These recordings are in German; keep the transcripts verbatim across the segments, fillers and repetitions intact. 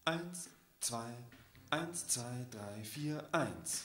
Eins, zwei, eins, zwei, drei, vier, eins.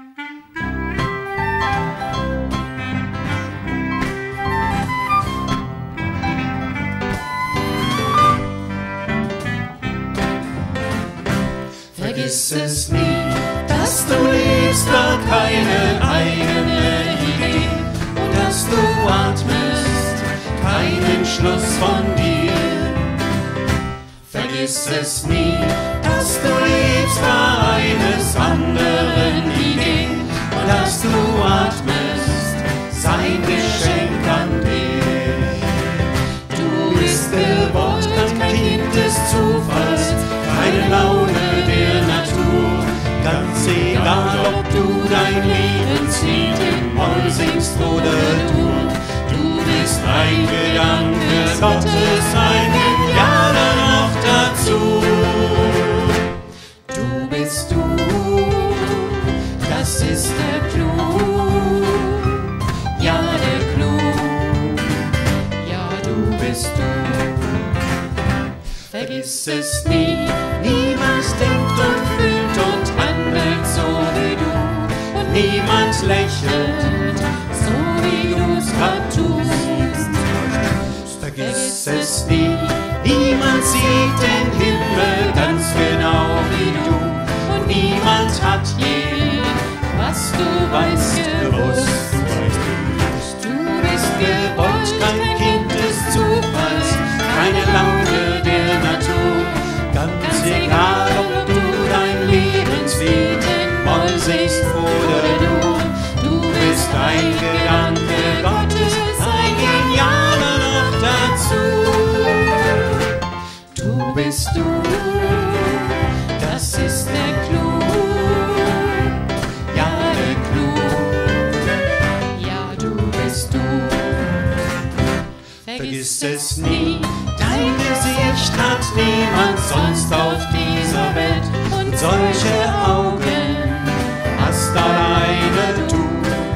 Vergiss es nie, dass du lebst, gar keine eigene Idee, und dass du atmest, keinen Schluss von dir. Vergiss es nie, dass du lebst, war eines anderen Idee, und dass du atmest, sein Geschenk an dir. Du bist gewollt, kein Kind des Zufalls, keine Laune der Natur, ganz egal, ob du dein Lebenslied im Moll singst oder Dur. Du bist ein Gedanke Gottes, ein Genialer noch dazu. Du bist du, das ist der Clou, ja der Clou, ja du bist du. Vergiss es nie, niemand denkt und fühlt und handelt so wie du, und niemand lächelt so wie du's grad tust. Vergiss es nie, niemand sieht den Himmel ganz genau wie du, und niemand hat je, was du weißt, gewusst. Du bist gewollt, kein Kind des Zufalls, keine Laune der Natur, ganz egal, ob du dein Lebenslied in Moll singst oder Dur. Du bist ein Gedanke Gottes, ein Genialer noch dazu. Du bist du, das ist der Clou, ja der Clou, ja du bist du. Vergiss es nie, dein Gesicht hat niemand sonst auf dieser Welt, und solche Augen hast alleine du.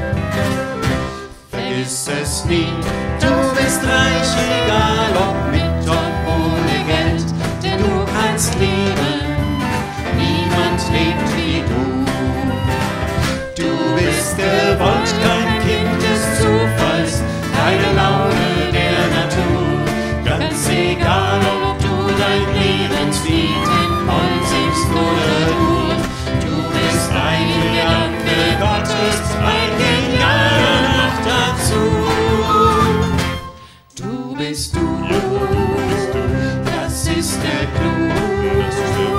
Vergiss es nie, du bist reich, egal ob mit oder ohne Geld, denn du kannst leben, niemand lebt wie du. Du bist gewollt, kein Kind des Zufalls, keine Laune der Natur, ganz egal, ob du dein Lebenslied in Moll singst oder Dur. Du bist ein Gedanke Gottes, ein Genialer noch dazu. Du bist du, das ist der Clou,